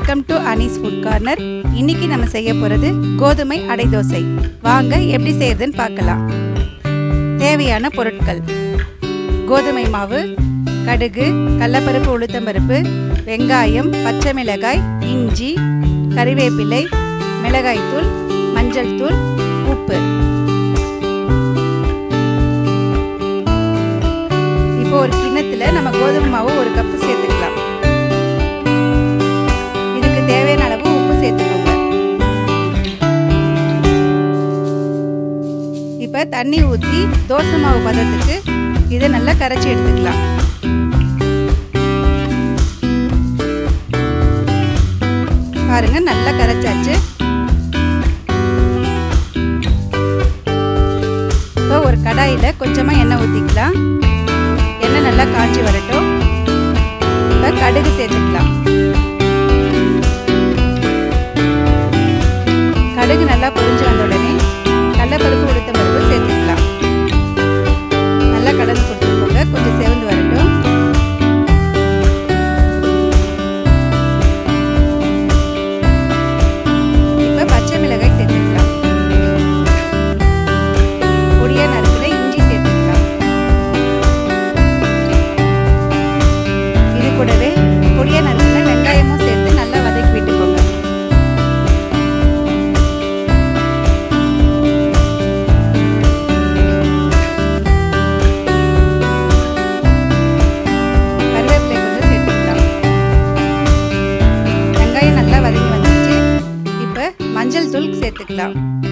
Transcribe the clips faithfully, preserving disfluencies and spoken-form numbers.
Welcome to Anees food corner. இன்னைக்கு நம்ம செய்ய போகிறது கோதுமை அடை தோசை. வாங்க எப்படி செய்யறதுன்னு பார்க்கலாம். தேவையான பொருட்கள்: கோதுமை மாவு, கடுகு, கடலைப்பருப்பு, உளுத்தம்பருப்பு, வெங்காயம், பச்சை மிளகாய், இஞ்சி, கறிவேப்பிலை, மிளகாய்த்தூள், மஞ்சள் தூள், உப்பு. இப்போ ஒரு கிண்ணத்துல நம்ம கோதுமை மாவு ஒரு கப்பு சேர்த்துக்கலாம். இதுக்கு தேவையான அளவு உப்பு சேர்த்துக்கோங்க. இப்போ தண்ணி ஊற்றி தோசை மாவு பதத்துக்கு இதை நல்லா கரைச்சி எடுத்துக்கலாம். பாருங்க, நல்லா கரைச்சாச்சு. இப்போ ஒரு கடாயில கொஞ்சமா எண்ணெய் ஊற்றிக்கலாம். எண்ணெய் நல்லா காய்ச்சி வரட்டும். இப்போ கடுகு சேர்த்துக்கலாம். கடுகு நல்லா பொரிஞ்சு வந்த உடனே கடலைப்பருப்பு, உளுத்தம்பருப்பு சேர்த்துக்கலாம். நல்லா கலந்து கொடுத்துக்கோங்க. கொஞ்சம் செவந்து வரட்டும். இப்போ பச்சை மிளகாய் சேர்த்துக்கலாம். பொடியா நறுக்குன இஞ்சி சேர்த்துக்கலாம். இது கூடவே பொடியா நறுக்குன வெங்காயமும் சேர்த்து நல்லா வதக்கி விட்டுக்கோங்க. மஞ்சள் தூள் சேர்த்துக்கலாம்.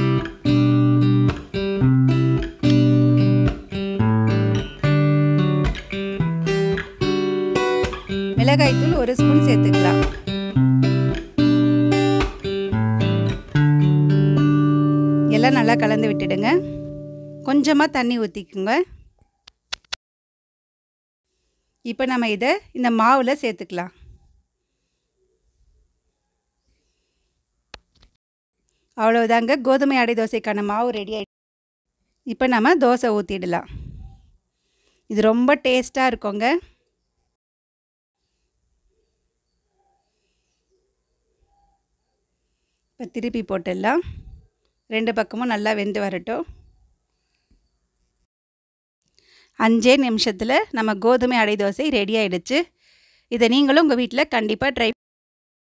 மிளகாய் தூள் ஒரு ஸ்பூன் சேர்த்துக்கலாம். எல்லாம் நல்லா கலந்து விட்டுடுங்க. கொஞ்சமா தண்ணி ஊற்றிக்குங்க. இப்போ நம்ம இதை இந்த மாவுல சேர்த்துக்கலாம். அவ்வளோதாங்க, கோதுமை அடை தோசைக்கான மாவு ரெடி ஆகிடுச்சு. இப்போ நம்ம தோசை ஊற்றிடலாம். இது ரொம்ப டேஸ்ட்டாக இருக்குங்க. இப்போ திருப்பி போட்டுடலாம். ரெண்டு பக்கமும் நல்லா வெந்து வரட்டும். அஞ்சே நிமிஷத்தில் நம்ம கோதுமை அடை தோசை ரெடி ஆகிடுச்சு. இதை நீங்களும் உங்கள் வீட்டில் கண்டிப்பாக ட்ரை